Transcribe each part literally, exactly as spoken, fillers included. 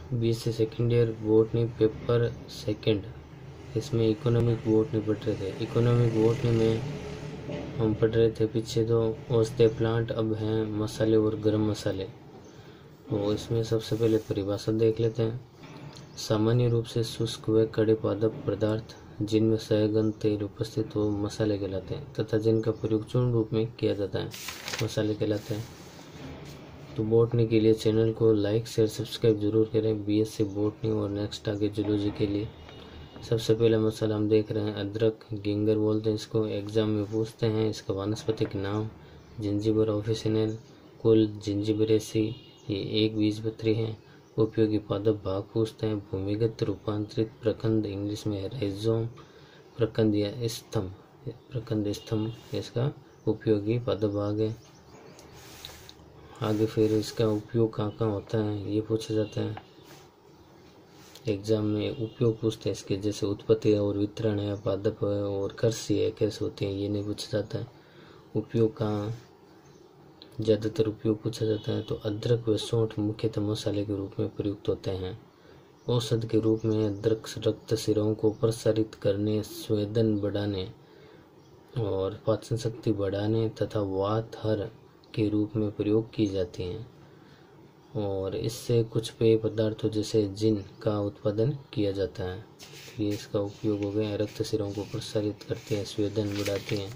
BSc second year botany paper second, इसमें economic botany पढ़ रहे थे। इकोनॉमिक बॉटनी में हम पढ़ रहे थे पीछे तो औषधीय प्लांट, अब हैं मसाले और गरम मसाले। तो इसमें सबसे पहले परिभाषा देख लेते हैं। सामान्य रूप से शुष्क व कड़े पादप पदार्थ जिनमें सहगंध तेल उपस्थित हो मसाले कहलाते हैं, तथा जिनका प्रयोग चूर्ण रूप में किया जाता है मसाले कहलाते हैं। तो बॉटनी के लिए चैनल को लाइक शेयर सब्सक्राइब जरूर करें, बीएससी बॉटनी और नेक्स्ट आगे जूलॉजी के लिए। सबसे पहला मसाला हम देख रहे हैं अदरक, गिंगर बोलते हैं इसको, एग्जाम में पूछते हैं। इसका वानस्पतिक नाम जिंजीबर ऑफिसिनल, कुल जिंजीबरेसी, ये एक बीजपत्री है। उपयोगी पादप भाग पूछते हैं। भूमिगत रूपांतरित प्रकंद, इंग्लिश में राइजोम, प्रकंद या स्तंभ, प्रकंद स्तंभ इसका उपयोगी पादप भाग है। आगे फिर इसका उपयोग कहाँ कहाँ होता है ये पूछा जाता है एग्जाम में। उपयोग पूछते हैं इसके, जैसे उत्पत्ति और वितरण है, पादप है और कृषि है कैसे होती है, ये नहीं पूछा जाता है। उपयोग कहाँ ज़्यादातर उपयोग पूछा जाता है तो अदरक व सौंठ मुख्यतः मसाले के रूप में प्रयुक्त होते हैं। औषध के रूप में अदरक रक्त सिराओं को प्रसारित करने, स्वेदन बढ़ाने और पाचन शक्ति बढ़ाने तथा वात हर के रूप में प्रयोग की जाती हैं। और इससे कुछ पेय पदार्थों जैसे जिन का उत्पादन किया जाता है। ये इसका उपयोग हो गया। रक्त सिरों को प्रसारित करती हैं, स्वेदन बढ़ाती हैं।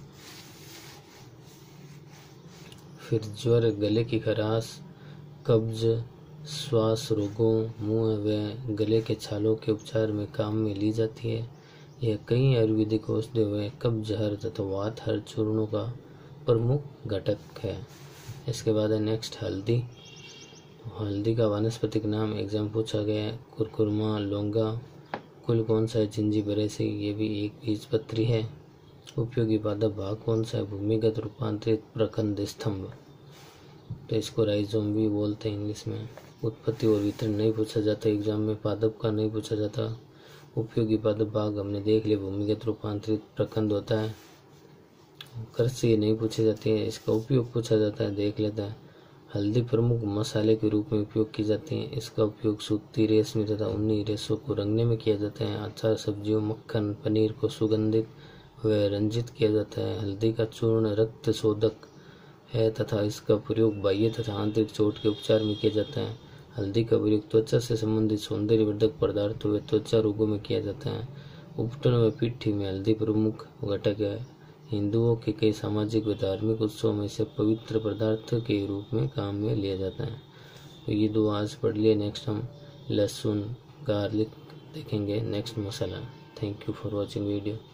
फिर ज्वर, गले की खराश, कब्ज, श्वास रोगों, मुंह व गले के छालों के उपचार में काम में ली जाती है। यह कई आयुर्वेदिक औषधियों व कब्ज हर तथा वात हर चूर्णों का प्रमुख घटक है। इसके बाद है नेक्स्ट हल्दी। हल्दी का वानस्पतिक नाम एग्जाम पूछा गया है। कुरकुरमा, लौंगा, कुल कौन सा है जिंजीबरेसी, ये भी एक बीजपत्री है। उपयोगी पादप भाग कौन सा है, भूमिगत रूपांतरित प्रकंद स्तंभ, तो इसको राइजोम भी बोलते हैं इंग्लिश में। उत्पत्ति और वितरण नहीं पूछा जाता एग्जाम में, पादप का नहीं पूछा जाता। उपयोगी पादप भाग हमने देख लिया, भूमिगत रूपांतरित प्रकंद होता है। कृषि नहीं पूछी जाती है, इसका उपयोग पूछा जाता है, देख लेते हैं। हल्दी प्रमुख मसाले के रूप में उपयोग की जाती है। इसका उपयोग सूती, रेशमी तथा ऊनी रेशों को रंगने में किया जाता है। अचार, सब्जियों, मक्खन, पनीर को सुगंधित व रंजित किया जाता है। हल्दी का चूर्ण रक्त शोधक है तथा इसका प्रयोग बाह्य तथा आंतरिक चोट के उपचार में किया जाता है। हल्दी का प्रयोग त्वचा से संबंधित सौंदर्यवर्धक पदार्थों व त्वचा रोगों में किया जाता है। उपटन व पिट्ठी में हल्दी प्रमुख घटक है। हिंदुओं के कई सामाजिक व धार्मिक उत्सवों में इसे पवित्र पदार्थ के रूप में काम में लिया जाता है। तो ये दो आज पढ़ लिए। नेक्स्ट हम लहसुन, गार्लिक देखेंगे, नेक्स्ट मसाला। Thank you for watching video.